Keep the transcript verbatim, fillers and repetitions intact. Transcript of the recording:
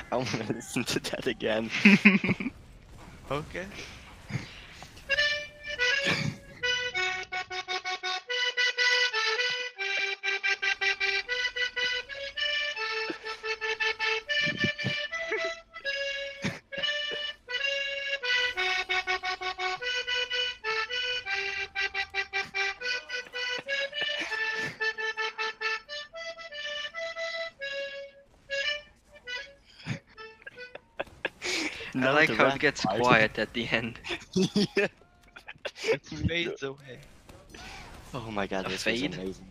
I want to listen to that again. Okay. I None of like the how rap it gets part. quiet at the end. Yeah. It fades away. Oh my god, A this fade? was amazing.